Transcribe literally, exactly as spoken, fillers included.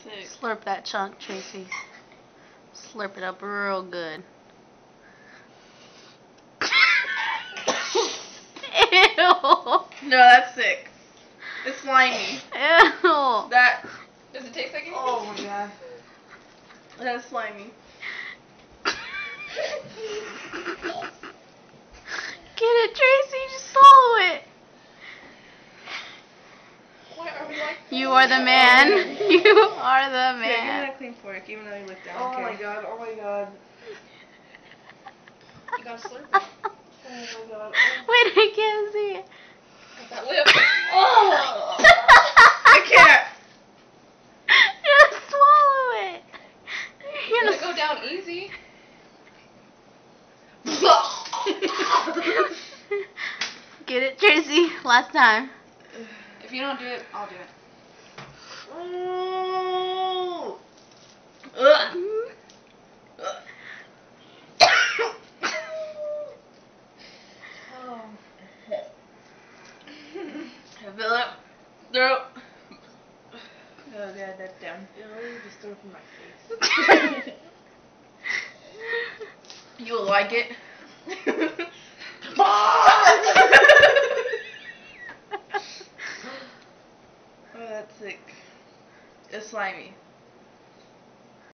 sick. Slurp that chunk, Tracy. Slurp it up real good. Ew. No, that's sick. It's slimy. Ew. That. Does it taste like anything? Oh my god. That's slimy. Get it, Tracy. Just swallow it. Why are we like You are the man. You are the Yeah, give me man. that clean fork, even though you licked down. Oh okay. my god, oh my god. You got slurping. Oh my god. Wait, I can't see it. Got that lip. Oh! I can't. Just swallow it. You're Does it gonna go down easy? Get it, Tracy. Last time. If you don't do it, I'll do it. Ooh. Ugh. Oh. I feel it. Throat. Oh god, that's down. Ew, just threw it in my face. You'll like it. Oh, that's sick. It's slimy.